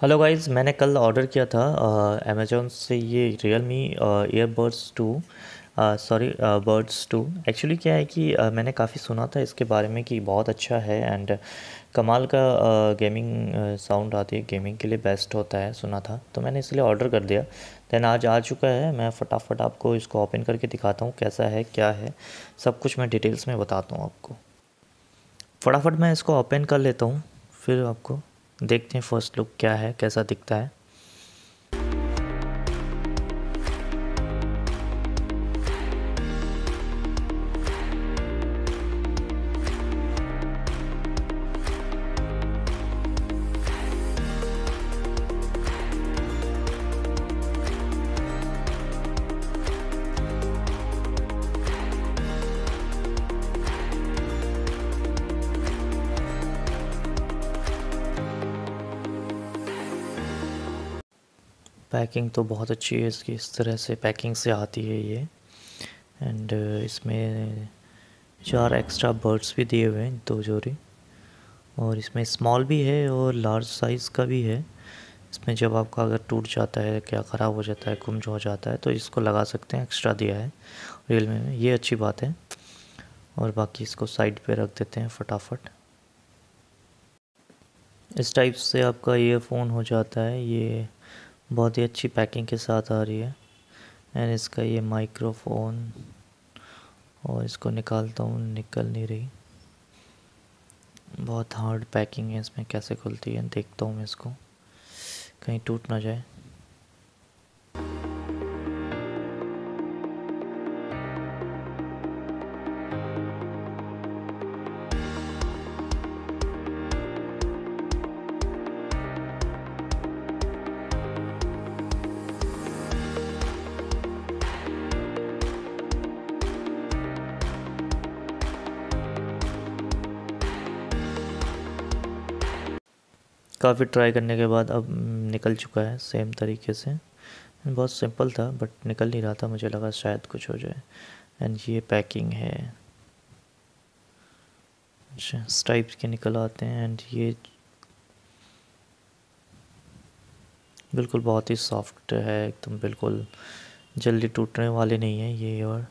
Hello guys, मैंने कल order किया था अमेज़ॉन से ये Realme earbuds 2 sorry buds 2। Actually क्या है कि मैंने काफ़ी सुना था इसके बारे में कि बहुत अच्छा है एंड कमाल का गेमिंग साउंड आती है, गेमिंग के लिए बेस्ट होता है सुना था, तो मैंने इसलिए ऑर्डर कर दिया। देन आज आ चुका है। मैं फटाफट आपको इसको ओपन करके दिखाता हूँ कैसा है क्या है, सब कुछ मैं डिटेल्स में बताता हूँ आपको। फटाफट मैं इसको ओपन कर लेता हूँ, फिर आपको देखते हैं फर्स्ट लुक क्या है, कैसा दिखता है। पैकिंग तो बहुत अच्छी है इसकी, इस तरह से पैकिंग से आती है ये। एंड इसमें 4 एक्स्ट्रा बर्ड्स भी दिए हुए हैं, 2 जोड़ी। और इसमें स्मॉल भी है और लार्ज साइज़ का भी है। इसमें जब आपका अगर टूट जाता है, क्या ख़राब हो जाता है, गुम हो जाता है, तो इसको लगा सकते हैं, एक्स्ट्रा दिया है रियलमी में, ये अच्छी बात है। और बाकी इसको साइड पे रख देते हैं फटाफट। इस टाइप से आपका ईयरफोन हो जाता है। ये बहुत ही अच्छी पैकिंग के साथ आ रही है। एंड इसका ये माइक्रोफोन, और इसको निकालता हूँ, निकल नहीं रही, बहुत हार्ड पैकिंग है इसमें। कैसे खुलती है देखता हूँ मैं इसको, कहीं टूट ना जाए। काफ़ी ट्राई करने के बाद अब निकल चुका है सेम तरीके से। बहुत सिंपल था बट निकल नहीं रहा था, मुझे लगा शायद कुछ हो जाए। एंड ये पैकिंग है, अच्छा स्ट्राइप्स के निकल आते हैं। एंड ये बिल्कुल बहुत ही सॉफ्ट है एकदम, बिल्कुल जल्दी टूटने वाले नहीं है ये। और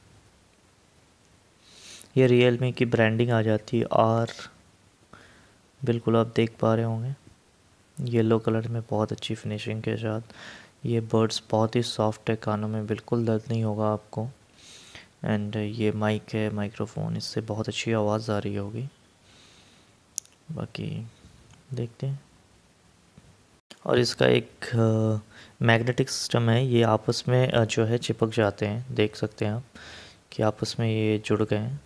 ये रियलमी की ब्रांडिंग आ जाती है आर, बिल्कुल आप देख पा रहे होंगे येलो कलर में, बहुत अच्छी फिनिशिंग के साथ। ये बर्ड्स बहुत ही सॉफ्ट है, कानों में बिल्कुल दर्द नहीं होगा आपको। एंड ये माइक है, माइक्रोफोन, इससे बहुत अच्छी आवाज़ आ रही होगी। बाकी देखते हैं। और इसका एक मैग्नेटिक सिस्टम है, ये आपस में जो है चिपक जाते हैं, देख सकते हैं आप कि आपस में ये जुड़ गए हैं।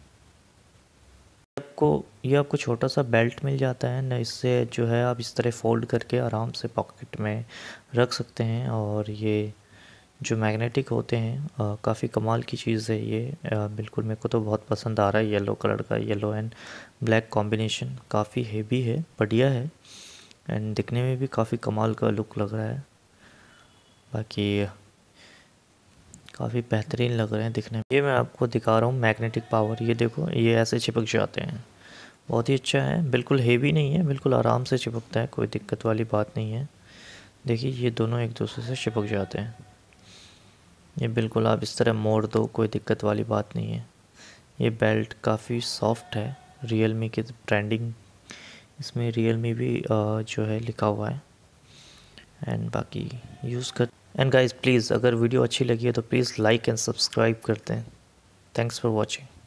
आपको छोटा सा बेल्ट मिल जाता है ना, इससे जो है आप इस तरह फ़ोल्ड करके आराम से पॉकेट में रख सकते हैं। और ये जो मैग्नेटिक होते हैं काफ़ी कमाल की चीज़ है ये। बिल्कुल मेरे को तो बहुत पसंद आ रहा है, येलो कलर का, येलो एंड ब्लैक कॉम्बिनेशन काफ़ी हेवी है, बढ़िया है। एंड दिखने में भी काफ़ी कमाल का लुक लग रहा है। बाकी काफ़ी बेहतरीन लग रहे हैं दिखने में। ये मैं आपको दिखा रहा हूँ मैग्नेटिक पावर, ये देखो ये ऐसे चिपक जाते हैं, बहुत ही अच्छा है। बिल्कुल हेवी नहीं है, बिल्कुल आराम से चिपकता है, कोई दिक्कत वाली बात नहीं है। देखिए ये दोनों एक दूसरे से चिपक जाते हैं। ये बिल्कुल आप इस तरह मोड़ दो, कोई दिक्कत वाली बात नहीं है। ये बेल्ट काफ़ी सॉफ्ट है, रियलमी की ब्रांडिंग इसमें रियलमी भी जो है लिखा हुआ है। एंड बाकी यूज़ कर। एंड गाइस प्लीज़, अगर वीडियो अच्छी लगी है तो प्लीज़ लाइक एंड सब्सक्राइब करते हैं। Thanks for watching.